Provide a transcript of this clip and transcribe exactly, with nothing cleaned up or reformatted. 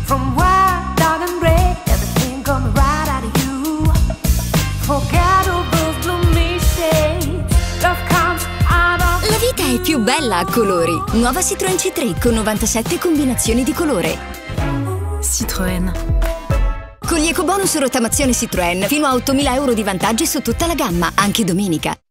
From white, dark and gray, everything coming right out of you. Forget all those gloomy shades. Love comes out of La vita è più bella a colori. Nuova Citroen C tre con novantasette combinazioni di colore. Citroen. Con gli ecobonus rottamazione Citroen, fino a ottomila euro di vantaggi su tutta la gamma, anche domenica.